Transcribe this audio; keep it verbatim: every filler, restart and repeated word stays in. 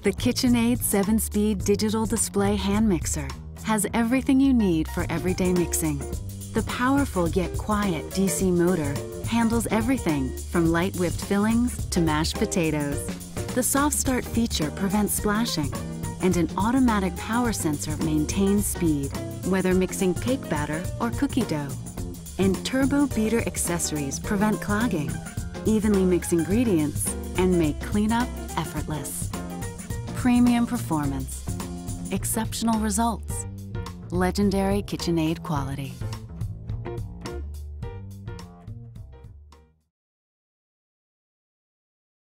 The KitchenAid seven speed digital display hand mixer has everything you need for everyday mixing. The powerful yet quiet D C motor handles everything from light whipped fillings to mashed potatoes. The soft start feature prevents splashing, and an automatic power sensor maintains speed, whether mixing cake batter or cookie dough. And turbo beater accessories prevent clogging, evenly mix ingredients, and make cleanup effortless. Premium performance, exceptional results, legendary KitchenAid quality.